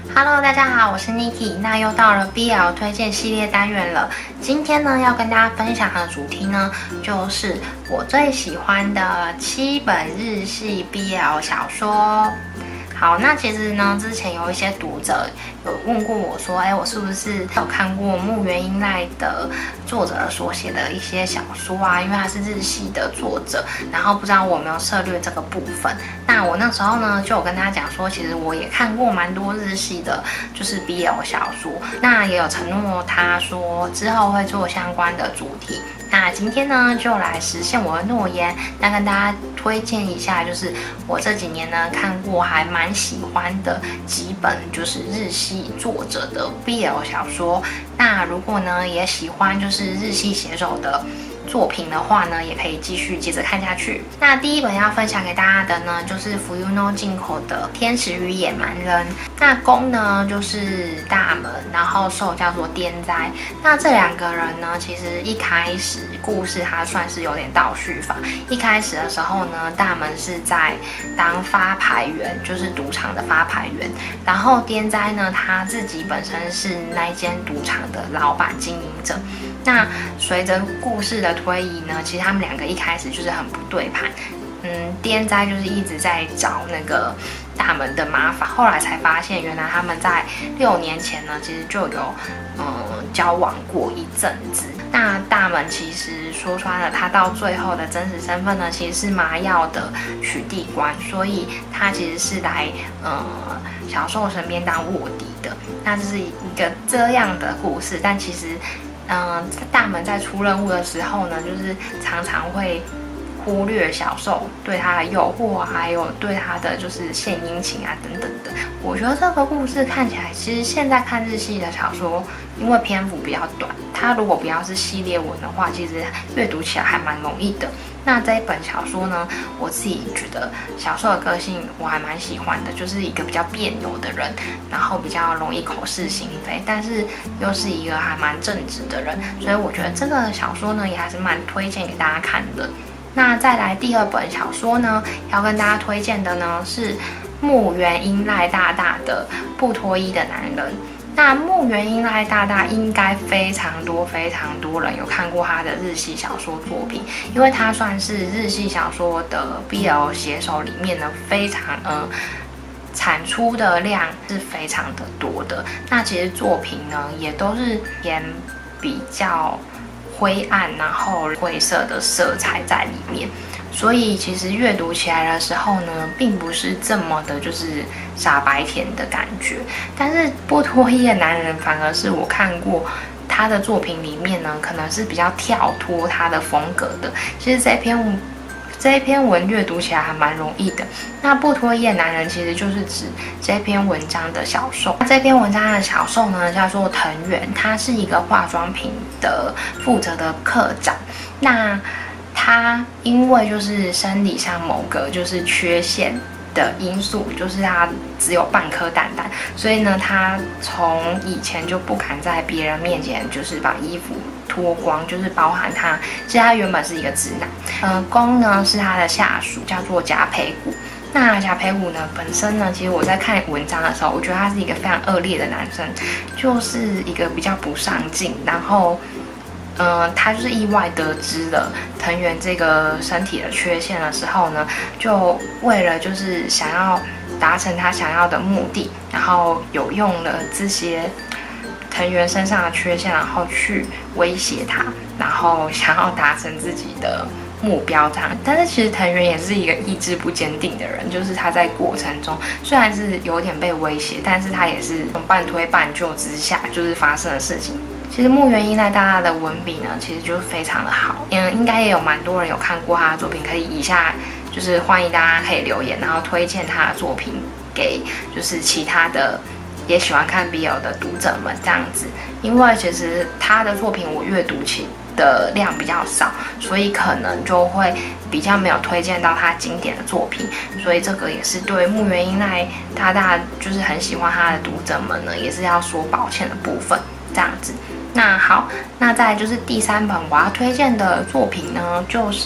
Hello， 大家好，我是 Niki。那又到了 BL 推荐系列单元了。今天呢，要跟大家分享的主题呢，就是我最喜欢的7本日系 BL 小说。好，那其实呢，之前有一些读者有问过我说，我是不是有看过木原英赖的作者所写的一些小说啊？因为他是日系的作者，然后不知道我有没有涉略这个部分。那我那时候呢，就有跟他讲说，其实我也看过蛮多日系的，就是 BL 小说。那也有承诺他说之后会做相关的主题。那今天呢，就来实现我的诺言，那跟大家推荐一下，就是我这几年呢看过还蛮喜欢的几本，就是日系作者的 BL 小说。那如果呢也喜欢就是日系写手的作品的话呢，也可以继续接着看下去。那第一本要分享给大家的呢，就是Fuyuno进口的《天使与野蛮人》。那攻呢就是大门，然后受叫做颠哉。那这两个人呢，其实一开始故事它算是有点倒叙法。一开始的时候呢，大门是在当发牌员，就是赌场的发牌员。然后颠哉呢，他自己本身是那一间赌场的老板经营者。那随着故事的推移呢，其实他们两个一开始就是很不对盘。颠哉就是一直在找那个大门的麻烦，后来才发现原来他们在6年前呢，其实就有交往过一阵子。那大门其实说穿了，他到最后的真实身份呢，其实是麻药的取缔官，所以他其实是来小受身边当卧底的。那这是一个这样的故事，但其实大门在出任务的时候呢，就是常常会忽略小受对他的诱惑啊，还有对他的就是献殷勤啊等等的。我觉得这个故事看起来，其实现在看日系的小说，因为篇幅比较短，它如果不要是系列文的话，其实阅读起来还蛮容易的。那这一本小说呢，我自己觉得小受的个性我还蛮喜欢的，就是一个比较别扭的人，然后比较容易口是心非，但是又是一个还蛮正直的人，所以我觉得这个小说呢也还是蛮推荐给大家看的。那再来第2本小说呢，要跟大家推荐的呢是木原英赖大大的《不脱衣的男人》。那木原英赖大大应该非常多人有看过他的日系小说作品，因为他算是日系小说的 BL 写手里面呢非常产出的量是非常的多的。那其实作品呢也都是偏比较灰暗，然后灰色的色彩在里面，所以其实阅读起来的时候呢，并不是这么的就是傻白甜的感觉。但是不脱衣的男人反而是我看过他的作品里面呢，可能是比较跳脱他的风格的。其实这一篇文阅读起来还蛮容易的。那不脱衣的男人其实就是指这篇文章的小受。这篇文章的小受呢叫做藤原，他是一个化妆品的负责的课长。那他因为就是生理上某个就是缺陷的因素，就是他只有半颗蛋蛋，所以呢，他从以前就不敢在别人面前就是把衣服脱光，就是包含他，其实他原本是一个直男。公呢是他的下属，叫做甲培谷。那甲培谷呢本身呢，其实我在看文章的时候，我觉得他是一个非常恶劣的男生，就是一个比较不上进，然后他就是意外得知了藤原这个身体的缺陷的时候呢，就为了就是想要达成他想要的目的，然后有用了这些藤原身上的缺陷，然后去威胁他，然后想要达成自己的目标这样。但是其实藤原也是一个意志不坚定的人，就是他在过程中虽然是有点被威胁，但是他也是半推半就之下就是发生的事情。其实木原英赖大大的文笔呢，其实就非常的好，应该也有蛮多人有看过他的作品，可以以下就是欢迎大家可以留言，然后推荐他的作品给就是其他的也喜欢看 BL 的读者们这样子。因为其实他的作品我阅读起的量比较少，所以可能就会比较没有推荐到他经典的作品，所以这个也是对木原英赖大大就是很喜欢他的读者们呢，也是要说抱歉的部分这样子。那好，那再来就是第3本我要推荐的作品呢，就是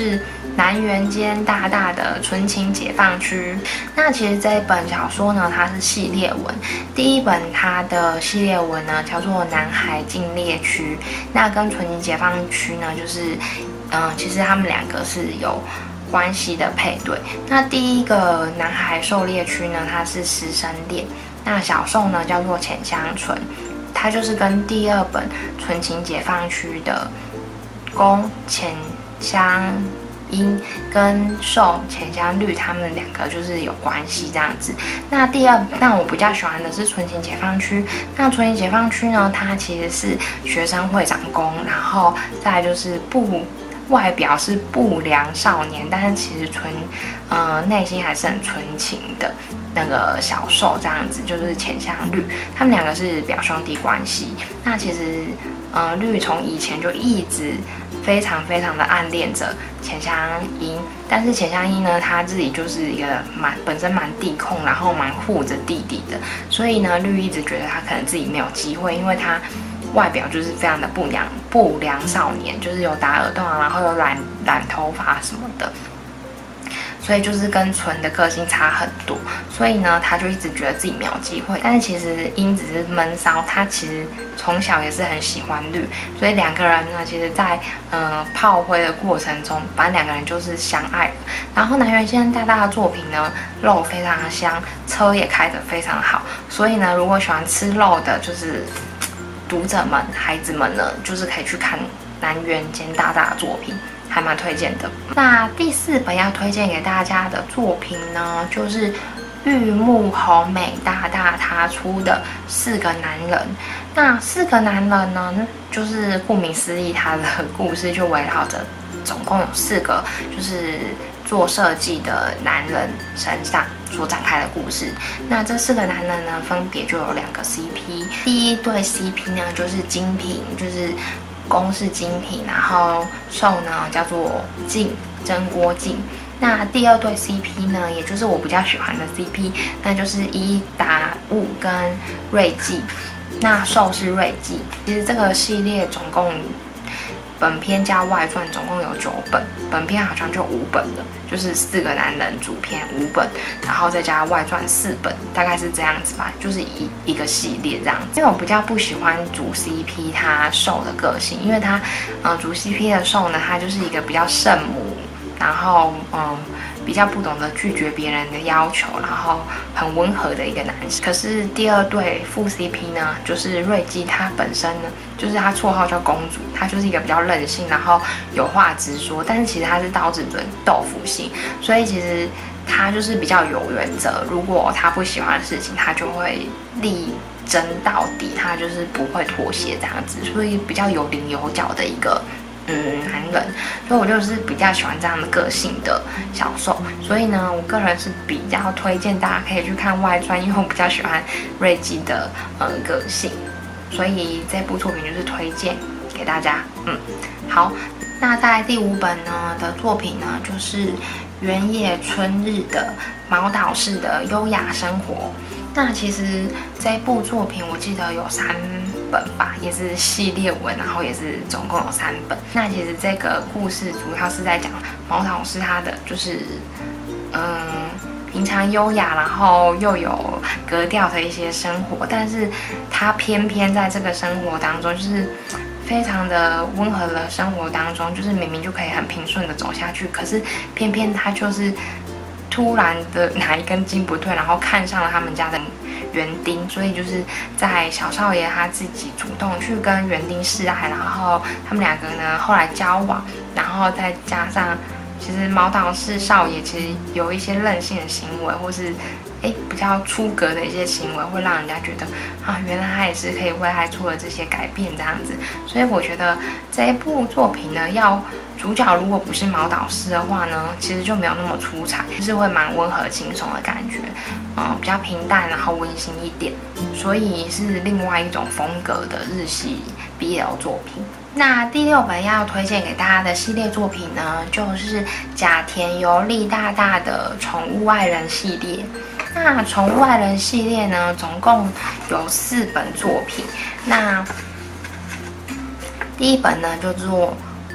南园间大大的纯情解放区。那其实这一本小说呢，它是系列文。第一本它的系列文呢叫做《南海禁猎区》，那跟纯情解放区呢，就是其实他们两个是有关系的配对。那第一个南海狩猎区呢，它是师生恋，那小受呢叫做浅香纯，它就是跟第二本纯情解放区的宫浅香樱跟受浅香绿他们两个就是有关系这样子。那我比较喜欢的是纯情解放区。那纯情解放区呢，它其实是学生会长宫，然后再来就是外表是不良少年，但是其实内心还是很纯情的那个小受这样子，就是浅香绿，他们两个是表兄弟关系。那其实绿从以前就一直非常非常的暗恋着浅香樱，但是浅香樱呢，他自己就是一个本身蛮弟控，然后蛮护着弟弟的，所以呢，绿一直觉得他可能自己没有机会，因为他外表就是非常的不良少年，就是有打耳洞啊，然后有染头发什么的，所以就是跟纯的个性差很多，所以呢，他就一直觉得自己没有机会。但是其实樱只是闷骚，他其实从小也是很喜欢绿，所以两个人呢，其实在炮灰的过程中，反正两个人就是相爱了。然后南园间大大的作品呢，肉非常的香，车也开得非常好，所以呢，如果喜欢吃肉的，就是读者们、孩子们呢，就是可以去看南园间大大的作品，还蛮推荐的。那第四本要推荐给大家的作品呢，就是玉木宏美大大他出的《四个男人》。那四个男人呢，就是顾名思义，他的故事就围绕着总共有4个，就是做设计的男人身上所展开的故事。那这4个男人呢，分别就有2个 CP。第一对 CP 呢，就是精品，就是宫是精品，然后受呢叫做静，真锅静。那第二对 CP 呢，也就是我比较喜欢的 CP， 那就是伊达悟跟瑞纪。那受是瑞纪。其实这个系列总共本篇加外传总共有9本，本篇好像就5本了，就是4个男人主篇5本，然后再加外传4本，大概是这样子吧，就是一个系列这样子。因为我比较不喜欢主 CP 他受的个性，因为他主 CP 的受呢，他就是一个比较圣母，然后比较不懂得拒绝别人的要求，然后很温和的一个男生。可是第二对副 CP 呢，就是瑞基，他本身呢，就是他绰号叫公主，他就是一个比较任性，然后有话直说，但是其实他是刀子嘴豆腐心，所以其实他就是比较有原则，如果他不喜欢的事情，他就会力争到底，他就是不会妥协这样子，所以比较有棱有角的一个男人，所以我就是比较喜欢这样的个性的小受，所以呢，我个人是比较推荐大家可以去看外传，因为我比较喜欢瑞基的个性，所以这部作品就是推荐给大家。好，那在第5本呢的作品呢，就是原野春日的毛岛式的优雅生活。那其实这部作品我记得有3本吧，也是系列文，然后也是总共有3本。那其实这个故事主要是在讲毛岛是他的就是平常优雅，然后又有格调的一些生活，但是他偏偏在这个生活当中，就是非常的温和的生活当中，就是明明就可以很平顺的走下去，可是偏偏他就是突然的哪一根筋不对，然后看上了他们家的园丁，所以就是在小少爷他自己主动去跟园丁示爱，然后他们2个呢后来交往，然后再加上其实毛岛式少爷其实有一些任性的行为，或是比较出格的一些行为，会让人家觉得原来他也是可以为爱做了这些改变这样子。所以我觉得这一部作品呢，主角如果不是毛岛式的话呢，其实就没有那么出彩，就是会蛮温和轻松的感觉，比较平淡，然后温馨一点，所以是另外一种风格的日系 BL 作品。那第6本要推荐给大家的系列作品呢，就是甲田由利大大的宠物爱人系列。那宠物爱人系列呢，总共有4本作品。那第1本呢，就做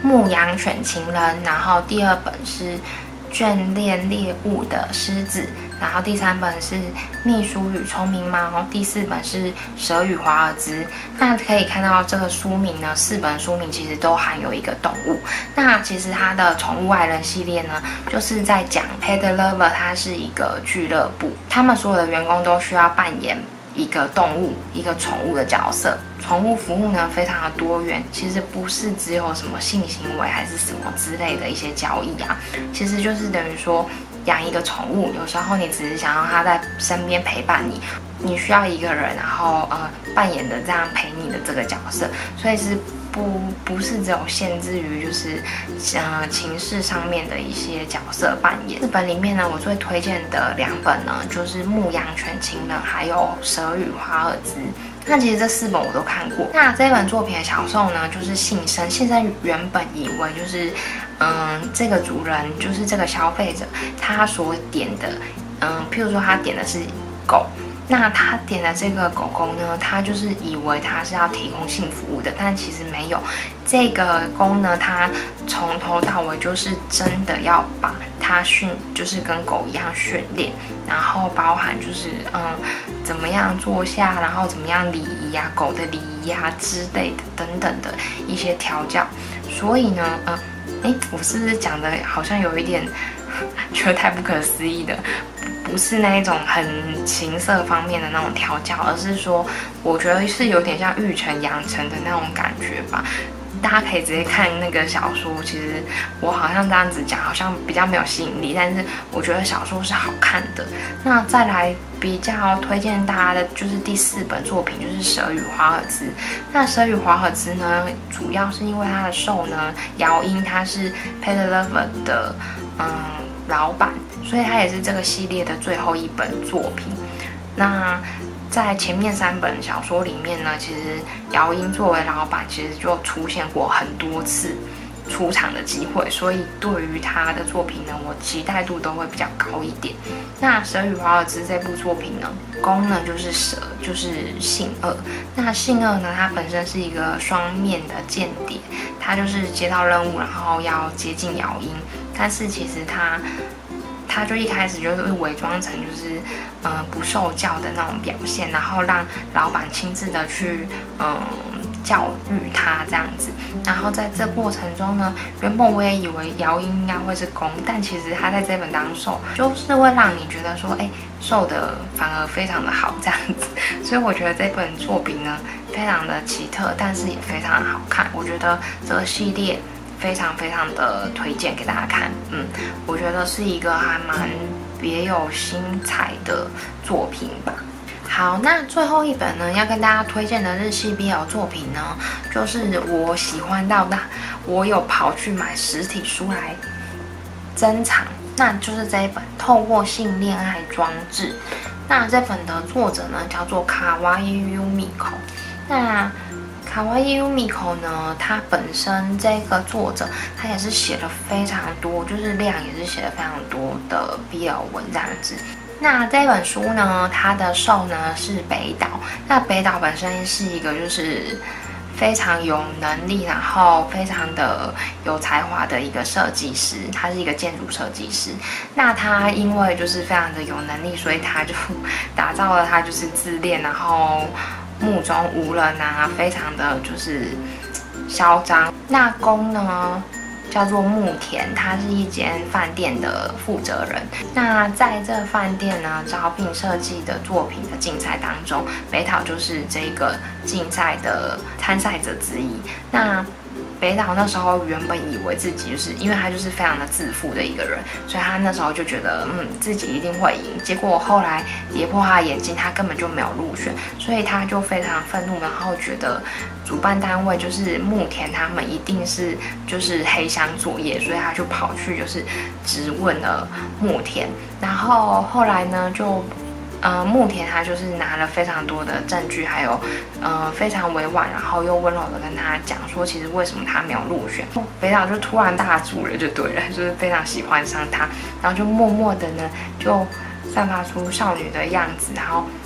牧羊犬情人，然后第2本是眷恋猎物的狮子，然后第3本是秘书与聪明猫，第4本是蛇与华尔兹。那可以看到这个书名呢，4本书名其实都含有一个动物。那其实它的宠物爱人系列呢，就是在讲 Pet Lover 它是一个俱乐部，他们所有的员工都需要扮演一个动物、一个宠物的角色。宠物服务呢非常的多元，其实不是只有什么性行为还是什么之类的一些交易啊，其实就是等于说养一个宠物，有时候你只是想让它在身边陪伴你，你需要一个人，然后扮演的这样陪你的这个角色，所以是不是只有限制于就是情势上面的一些角色扮演。4本里面呢，我最推荐的2本呢，就是《牧羊犬情人》还有《蛇与华尔兹》。那其实这4本我都看过。那这本作品的小受呢，就是信生。信生原本以为就是，这个主人就是这个消费者，他所点的，譬如说他点的是狗。那他点的这个狗狗呢，他就是以为他是要提供性服务的，但其实没有。这个公呢，他从头到尾就是真的要把它就是跟狗一样训练，然后包含就是怎么样坐下，然后怎么样礼仪啊，狗的礼仪啊之类的等等的一些调教。所以呢，我是不是讲的好像有一点觉得太不可思议的？不是那一种很情色方面的那种调教，而是说，我觉得是有点像育成养成的那种感觉吧。大家可以直接看那个小说，其实我好像这样子讲，好像比较没有吸引力，但是我觉得小说是好看的。那再来比较推荐大家的就是第4本作品，就是《蛇与华尔兹》。那《蛇与华尔兹》呢，主要是因为它的受呢，姚英他是 Pet Lover 的老板，所以它也是这个系列的最后1本作品。那在前面3本小说里面呢，其实姚英作为老板，其实就出现过很多次出场的机会，所以对于他的作品呢，我期待度都会比较高一点。那《蛇与华尔兹》这部作品呢，公呢就是蛇，就是性恶。那性恶呢，它本身是一个双面的间谍，他就是接到任务，然后要接近姚英，但是其实他就一开始就是伪装成就是不受教的那种表现，然后让老板亲自的去教育他这样子。然后在这过程中呢，原本我也以为姚英应该会是公，但其实他在这本当受，就是会让你觉得说，受的反而非常的好这样子。所以我觉得这本作品呢，非常的奇特，但是也非常的好看。我觉得这个系列非常非常的推荐给大家看，我觉得是一个还蛮别有心裁的作品吧。好，那最后1本呢，要跟大家推荐的日系 BL 作品呢，就是我喜欢到的，我有跑去买实体书来珍藏，那就是这一本《透过性恋爱装置》。那这本的作者呢，叫做卡哇伊 Yumiko。那卡哇伊 Yumiko 呢，他本身这个作者，他也是写了非常多，就是量也是写了非常多的 BL 文这样子。那这本书呢，它的受呢是北岛。那北岛本身是一个就是非常有能力，然后非常的有才华的一个设计师，他是一个建筑设计师。那他因为就是非常的有能力，所以他就打造了他就是自恋，然后目中无人啊，非常的就是嚣张。那公呢叫做木田，他是一间饭店的负责人。那在这饭店呢，招聘设计的作品的竞赛当中，北岛就是这个竞赛的参赛者之一。那北岛那时候原本以为自己就是因为他就是非常的自负的一个人，所以他那时候就觉得自己一定会赢。结果后来跌破他的眼睛，他根本就没有入选，所以他就非常愤怒，然后觉得主办单位就是木田他们一定是就是黑箱作业，所以他就跑去就是质问了木田。然后后来呢就木田他就是拿了非常多的证据，还有非常委婉，然后又温柔的跟他讲说，其实为什么他没有入选。北岛就突然大住了，就对了，就是非常喜欢上他，然后就默默的呢就散发出少女的样子，然后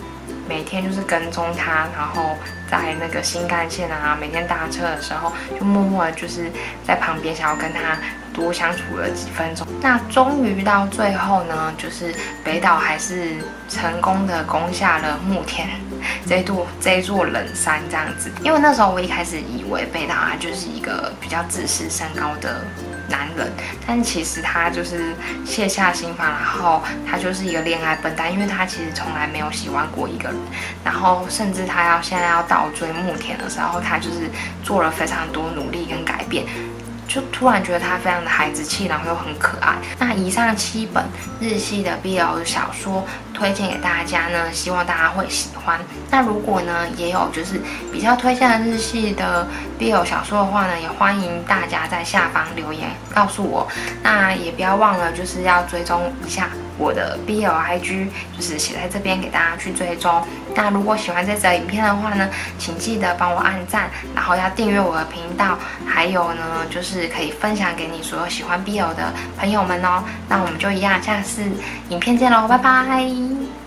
每天就是跟踪他，然后在那个新干线啊，每天搭车的时候，就默默的就是在旁边想要跟他多相处了几分钟。那终于到最后呢，就是北岛还是成功的攻下了木田这一座冷山这样子。因为那时候我一开始以为北岛他就是一个比较自视甚高的男人，但其实他就是卸下心防，然后他就是一个恋爱笨蛋，因为他其实从来没有喜欢过一个人，然后甚至他现在要倒追木田的时候，他就是做了非常多努力跟改变。就突然觉得他非常的孩子气，然后又很可爱。那以上7本日系的 BL 小说推荐给大家呢，希望大家会喜欢。那如果呢也有就是比较推荐的日系的 BL 小说的话呢，也欢迎大家在下方留言告诉我。那也不要忘了就是要追踪一下我的 BL IG， 就是写在这边给大家去追踪。那如果喜欢这则影片的话呢，请记得帮我按赞，然后要订阅我的频道，还有呢就是可以分享给你所有喜欢 BL 的朋友们哦。那我们就一样，下次影片见喽，拜拜。